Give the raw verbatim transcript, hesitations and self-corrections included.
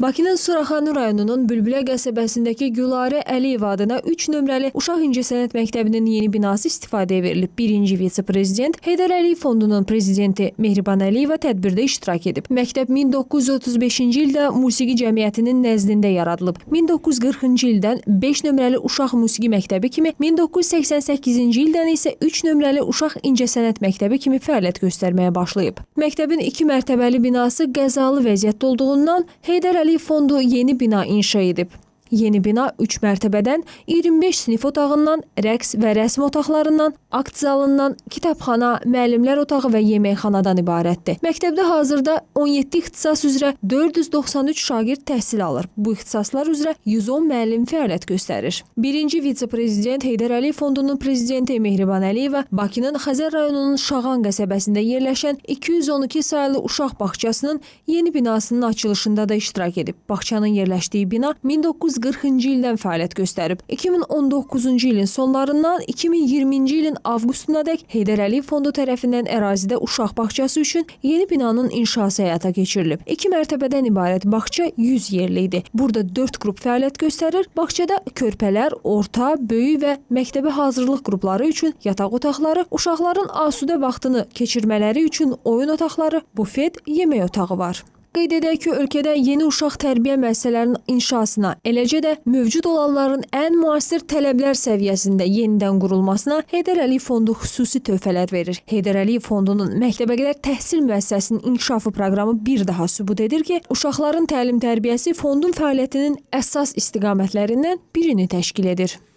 Bakının Suraxanı rayonunun Bülbülə qəsəbəsindəki Gülarə Əliyev adına üç nömrəli Uşaq İncəsənət Məktəbinin yeni binası istifadəyə verilib. Birinci vitse-prezident Heydər Əliyev Fondunun prezidenti Mehriban Əliyeva tədbirdə iştirak edib. Məktəb min doqquz yüz otuz beşinci ildə Musiqi Cəmiyyətinin nəzdində yaradılıb. min doqquz yüz qırxıncı ildən beş nömrəli Uşaq Musiqi Məktəbi kimi, min doqquz yüz səksən səkkizinci ildən isə üç nömrəli Uşaq İncəsənət Məktəbi kimi fəaliyyət göstərməyə başlayıb. Məktəbin iki mərtəbəli binası qəzalı vəziyyətdə olduğundan Heydər Əliyev Fondu yeni bina inşa edib. Yeni bina üç mərtəbədən, iyirmi beş sinif otağından, rəqs və rəsm otaqlarından, akt zalından, kitabxana, müəllimlər otağı və yeməkxanadan ibarətdir. Məktəbdə hazırda on yeddi ixtisas üzrə dörd yüz doxsan üç şagird təhsil alır. Bu ixtisaslar üzrə yüz on müəllim fəaliyyət göstərir. Birinci vitse-prezident Heydər Əliyev Fondunun prezidenti Mehriban Əliyeva Bakının Xəzər rayonunun Şağan qəsəbəsində yerləşən iki yüz on iki saylı uşaq bağçasının yeni binasının açılışında da iştirak edib. Bağçanın yerləşdiyi bina min doqquz yüz qırxıncı ildən fəaliyyət göstərib. iki min on doqquzuncu ilin sonlarından iki min iyirminci ilin avqustundadək Heydər Əliyev Fondu tərəfindən ərazidə uşaq bağçası üçün yeni binanın inşası həyata keçirilib. İki mərtəbədən ibarət bağça yüz yerli idi. Burada dörd qrup fəaliyyət göstərir. Bağçada körpələr, orta, böyük və məktəbə hazırlıq qrupları üçün yataq otaqları, uşaqların asudə vaxtını keçirmələri üçün oyun otaqları, bufet, yemək otağı var. Qeyd edək ki, ölkədə yeni uşaq tərbiyə müəssisələrinin inşasına, eləcə də mövcud olanların ən müasir tələblər səviyyəsində yenidən qurulmasına Heydər Əliyev Fondu xüsusi töhfələr verir. Heydər Əliyev Fondunun məktəbəqədər təhsil müəssisəsinin inkişafı proqramı bir daha sübut edir ki, uşaqların təlim tərbiyəsi fondun fəaliyyətinin əsas istiqamətlərindən birini təşkil edir.